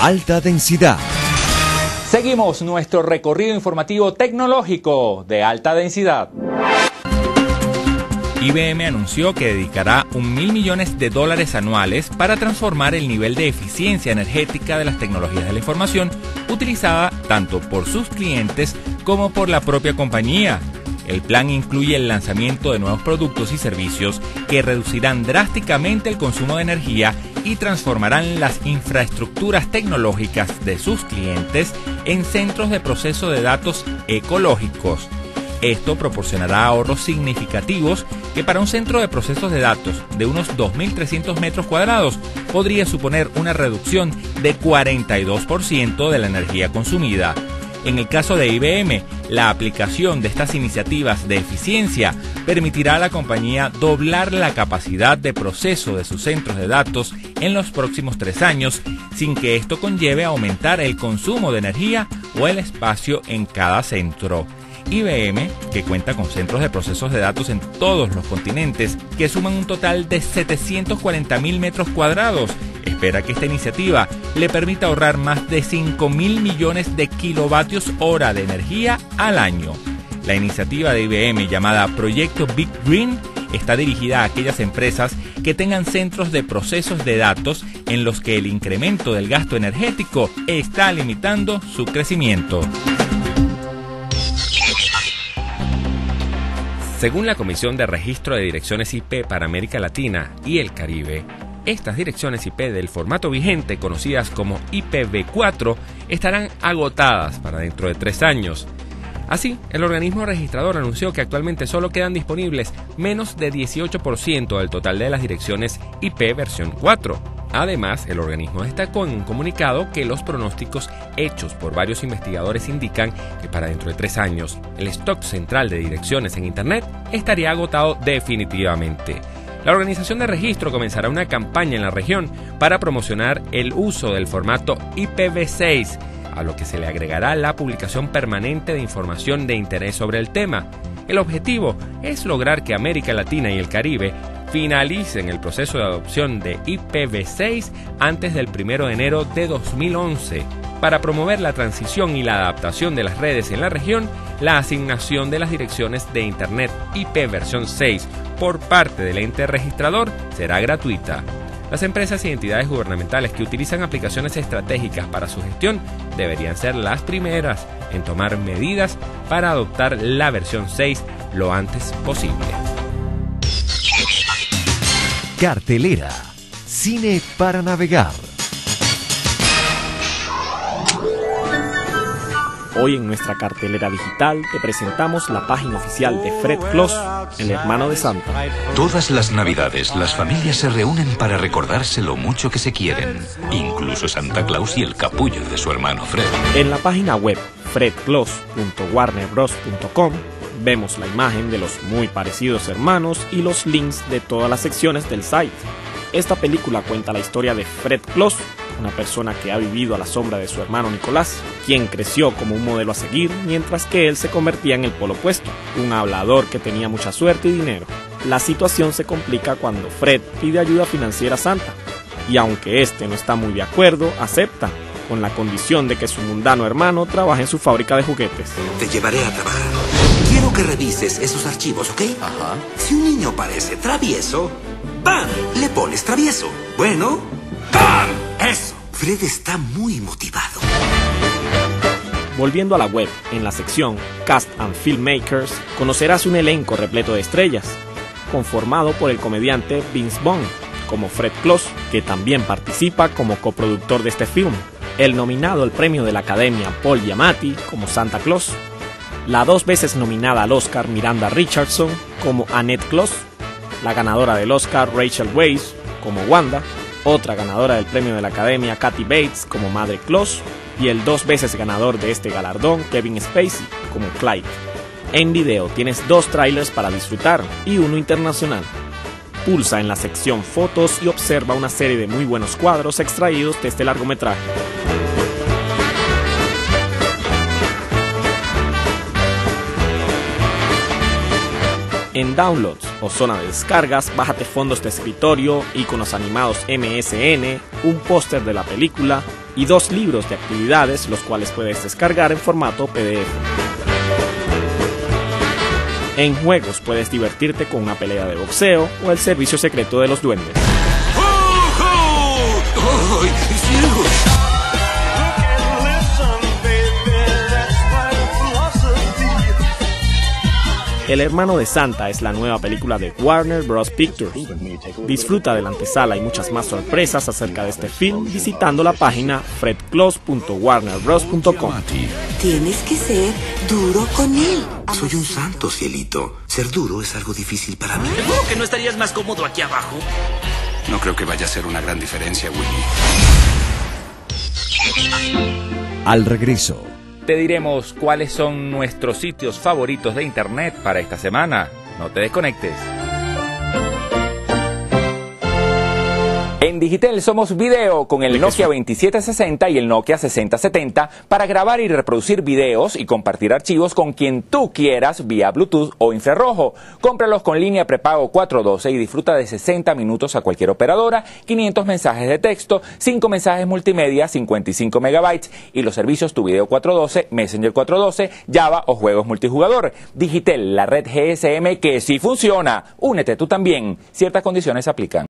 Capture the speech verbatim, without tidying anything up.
alta densidad. Seguimos nuestro recorrido informativo tecnológico de alta densidad. I B M anunció que dedicará un mil millones de dólares anuales para transformar el nivel de eficiencia energética de las tecnologías de la información utilizada tanto por sus clientes como por la propia compañía. El plan incluye el lanzamiento de nuevos productos y servicios que reducirán drásticamente el consumo de energía y transformarán las infraestructuras tecnológicas de sus clientes en centros de proceso de datos ecológicos. Esto proporcionará ahorros significativos que para un centro de procesos de datos de unos dos mil trescientos metros cuadrados podría suponer una reducción de cuarenta y dos por ciento de la energía consumida. En el caso de I B M, la aplicación de estas iniciativas de eficiencia permitirá a la compañía doblar la capacidad de proceso de sus centros de datos en los próximos tres años, sin que esto conlleve aumentar el consumo de energía o el espacio en cada centro. I B M, que cuenta con centros de procesos de datos en todos los continentes, que suman un total de setecientos cuarenta mil metros cuadrados, espera que esta iniciativa le permita ahorrar más de cinco mil millones de kilovatios hora de energía al año. La iniciativa de I B M, llamada Proyecto Big Green, está dirigida a aquellas empresas que tengan centros de procesos de datos en los que el incremento del gasto energético está limitando su crecimiento. Según la Comisión de Registro de Direcciones I P para América Latina y el Caribe, estas direcciones I P del formato vigente, conocidas como I P v cuatro, estarán agotadas para dentro de tres años. Así, el organismo registrador anunció que actualmente solo quedan disponibles menos de dieciocho por ciento del total de las direcciones I P versión cuatro. Además, el organismo destacó en un comunicado que los pronósticos hechos por varios investigadores indican que para dentro de tres años el stock central de direcciones en Internet estaría agotado definitivamente. La organización de registro comenzará una campaña en la región para promocionar el uso del formato I P v seis, a lo que se le agregará la publicación permanente de información de interés sobre el tema. El objetivo es lograr que América Latina y el Caribe finalicen el proceso de adopción de I P v seis antes del primero de enero de dos mil once. Para promover la transición y la adaptación de las redes en la región, la asignación de las direcciones de Internet I P versión seis por parte del ente registrador será gratuita. Las empresas y entidades gubernamentales que utilizan aplicaciones estratégicas para su gestión deberían ser las primeras en tomar medidas para adoptar la versión seis lo antes posible. Cartelera. Cine para navegar. Hoy en nuestra cartelera digital te presentamos la página oficial de Fred Claus, el hermano de Santa. Todas las navidades las familias se reúnen para recordarse lo mucho que se quieren, incluso Santa Claus y el capullo de su hermano Fred. En la página web fred claus punto warner bros punto com vemos la imagen de los muy parecidos hermanos y los links de todas las secciones del site. Esta película cuenta la historia de Fred Claus, una persona que ha vivido a la sombra de su hermano Nicolás, quien creció como un modelo a seguir mientras que él se convertía en el polo opuesto, un hablador que tenía mucha suerte y dinero. La situación se complica cuando Fred pide ayuda financiera a Santa, y aunque este no está muy de acuerdo, acepta, con la condición de que su mundano hermano trabaje en su fábrica de juguetes. Te llevaré a trabajar. Quiero que revises esos archivos, ¿ok? Ajá. Si un niño parece travieso, ¡pam! Le pones travieso. Bueno, ¡pam! Eso. Fred está muy motivado. Volviendo a la web, en la sección Cast and Filmmakers, conocerás un elenco repleto de estrellas, conformado por el comediante Vince Vaughn, como Fred Claus, que también participa como coproductor de este film, el nominado al premio de la Academia Paul Giamatti como Santa Claus, la dos veces nominada al Oscar Miranda Richardson como Annette Claus, la ganadora del Oscar Rachel Weisz como Wanda, otra ganadora del premio de la Academia Kathy Bates como Madre Claus y el dos veces ganador de este galardón Kevin Spacey como Clyde. En video tienes dos trailers para disfrutar y uno internacional. Pulsa en la sección fotos y observa una serie de muy buenos cuadros extraídos de este largometraje. En Downloads o zona de descargas, bájate fondos de escritorio, iconos animados M S N, un póster de la película, y dos libros de actividades, los cuales puedes descargar en formato P D F. En juegos puedes divertirte con una pelea de boxeo o el servicio secreto de los duendes. ¡Ay, cielo! El hermano de Santa es la nueva película de Warner Bros. Pictures. Disfruta de la antesala y muchas más sorpresas acerca de este film visitando la página fred claus punto warner bros punto com. Tienes que ser duro con él. Soy un santo, cielito. Ser duro es algo difícil para mí. ¿Seguro que no estarías más cómodo aquí abajo? No creo que vaya a ser una gran diferencia, Willy. Al regreso, te diremos cuáles son nuestros sitios favoritos de internet para esta semana. No te desconectes. En Digitel somos video con el Nokia veintisiete sesenta y el Nokia sesenta setenta para grabar y reproducir videos y compartir archivos con quien tú quieras vía Bluetooth o infrarrojo. Cómpralos con línea prepago cuatrocientos doce y disfruta de sesenta minutos a cualquier operadora, quinientos mensajes de texto, cinco mensajes multimedia, cincuenta y cinco megabytes y los servicios Tu Video cuatrocientos doce, Messenger cuatrocientos doce, Java o juegos multijugador. Digitel, la red G S M que sí funciona. Únete tú también. Ciertas condiciones se aplican.